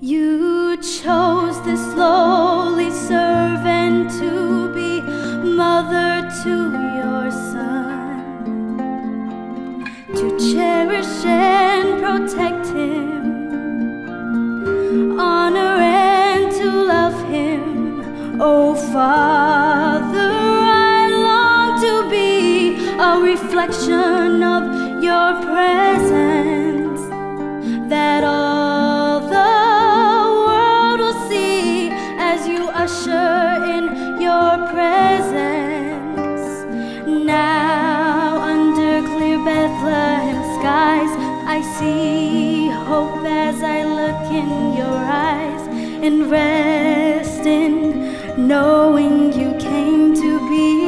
You chose this lowly servant to be mother to your son, to cherish and protect him, honor and to love him. Oh Father, I long to be a reflection of your presence, that all the world will see as you usher in your presence. Now under clear Bethlehem skies, I see hope as I look in your eyes, and rest in knowing you came to be